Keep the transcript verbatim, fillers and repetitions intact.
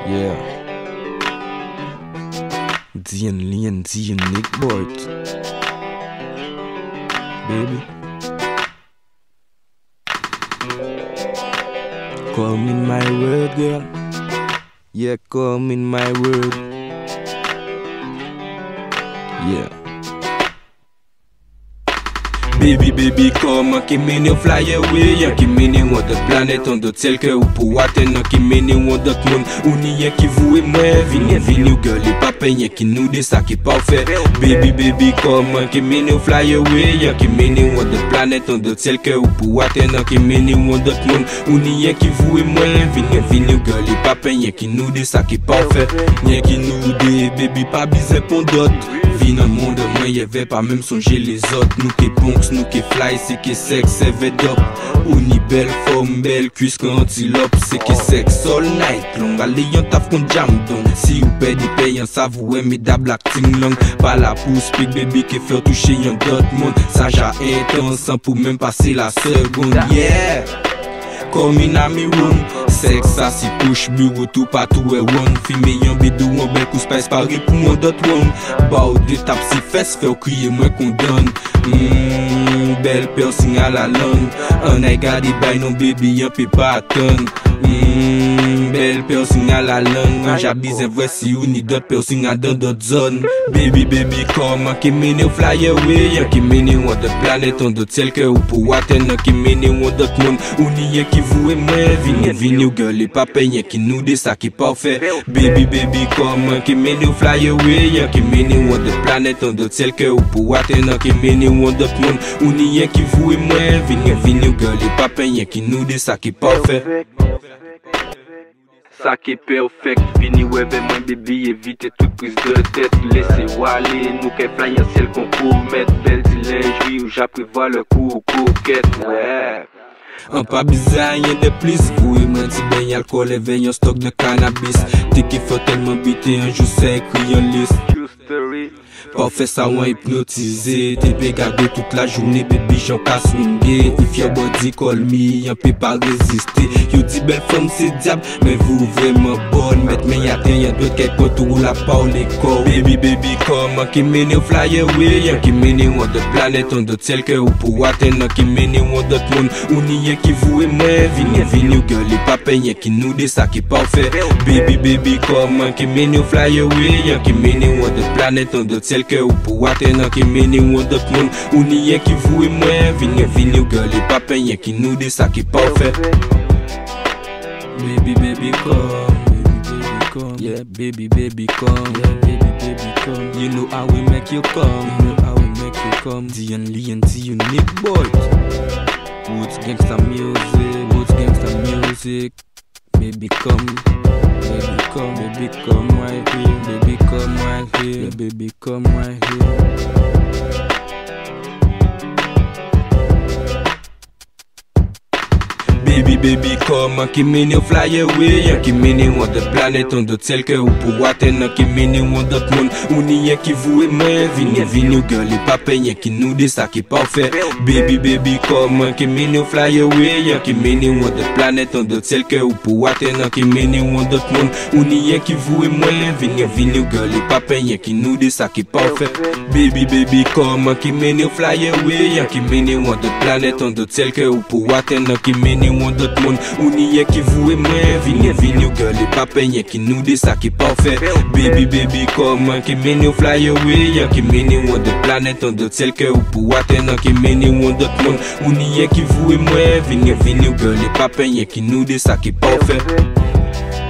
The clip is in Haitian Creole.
Yeah. Die en lien, die en Nick Boyd. Baby. Come in my world, girl. Yeah, come in my world. Yeah. Baby, baby, come and mene ou fly away. Yan ki mene ou an dot planet, an dot sel ke ou pou aten. An ki mene ou an dot moun, ou ni yen ki vou e mwen. Vini, vini ou girl, e pa pen yen ki nou de sa ki pa ou fe. Baby, baby, come and mene ou fly away. Yan ki mene ou an dot planet, an dot sel ke ou pou aten. An ki mene ou an dot moun, ou ni yen ki vou e mwen. Vini, vini ou girl, e pa pen yen ki nou de sa ki pa ou fe. Yen ki nou de, baby, pa bize pon dot. Vi nan monde, mwen ye ve pa mèm sonje les autres. Nou ke bonks, nou ke fly, se ke seks, se ve dop. Ou ni bel fom, bel kuis ka antilop. Se ke seks all night long, ale yon taf kon jam don. Si ou pe di pe yon sav ou eme da black ting long. Pa la pou speak baby ke fèr touche yon dot moun. Sa ja intensan pou mèm pase la seconde. Yeah! Come in a mi room. Sex sa si push bureau tout patou e one. Filme yon bidou an bel kou spice pari pou mon dot one. Ba ou de tap si fes fè ou kriye mwen kondon. Mmm, bel piercing a la lang. An ay gade bay non baby yon pe pa atan. Mmm, bel piercing a la lang. An jabizen vwe si ou ni dot piercing a dan dot zon. Baby, baby, come an ki mene ou fly away. Yan ki mene ou an dot planet, an dot sel ke ou pou aten. An ki mene ou an dot moun, ou ni yen ki vou e mwen. Vini, vini ou girl, e pa pen yen ki nou de sa ki pa ou fe. Baby, baby, come an ki mene ou fly away. Yan ki mene ou an dot planet, an dot sel ke ou pou aten. An ki mene ou an dot moun, ou ni yen ki vou e mwen. Vini, vini ou girl, e pa pen yen ki nou de sa ki pa ou fe. Sa ki perfect, vini weve mwen baby, evite tout prise de tête. Laissez wale, nou ke fly yon ciel kon pou met. Bel di lingerie ou j'aprevois le coup coquette. Ouais. An pa bizay, yen de plis. Vou e mwen ti ben alcool, even yon stock de cannabis. Te ki fò telman bite, un jou se ekri yon list. Pa fè sa wan hypnotize. Te pe gade tout la journée, baby j'en ka swinge. If your body call me, yon pe pa reziste. Yo di bel femme se diable, men vous vraiment bonne. Met men yaten, yon doit kek kontou la pa ou le kor. Baby, baby, come an ki mene ou fly away. Yan ki mene ou an dot planet, an dot sel ke ou pou aten. An ki mene ou an dot moun, ou ni yen ki vou e mwen. Vini, vini ou girl, e pa pen yen ki nou de sa ki pa ou fe. Baby, baby, come an ki mene ou fly away. Yan ki mene ou an dot planet, an dot sel ke ou pou aten. An ki mene ou an dot moun, ou ni yen ki vou e mwen. Vini, vini ou girl, e pa pen yen ki nou de sa ki pa ou fe. Baby, baby, come. Baby, baby, come. Yeah, baby, baby, come. Yeah, baby, baby, come. You know how we make you come. You know how we make you come. D N Lee and D Unique Boy. Woods gangsta music. Woods gangsta music. Baby, come. Baby, come. Baby, come right here. Baby, come right here. Yeah, baby, come right here. Baby, baby, come an ki mene ou fly away. Yan ki mene ou an dot planet, an dot sel ke ou pou aten. An ki mene ou an dot moun, ou ni yen ki vou e mwen. Vini, vini ou girl, e pa pen yen ki nou de sa ki pa ou fe. Baby, baby, come an ki mene ou fly away. Yan ki mene ou an dot planet, an dot sel ke ou pou aten. An ki mene ou an dot moun, ou ni yen ki vou e mwen. Vini, vini ou girl, e pa pen yen ki nou de sa ki pa ou fe. Baby, baby, come an ki mene ou fly away. Yan ki mene ou an dot planet, an dot sel ke ou pou aten. An ki mene ou an dot moun, ou ni yen ki vou e mwen. Vini, vini ou girl, e pa pen yen ki nou de sa ki pa ou fe. Baby, baby, come an ki mene ou fly away. Yan ki mene ou an dot planet, an dot sel ke ou pou aten. An ki mene ou an dot moun, ou ni yen ki vou e mwen. Vini, vini ou girl, e pa pen yen ki nou de sa ki pa ou fe.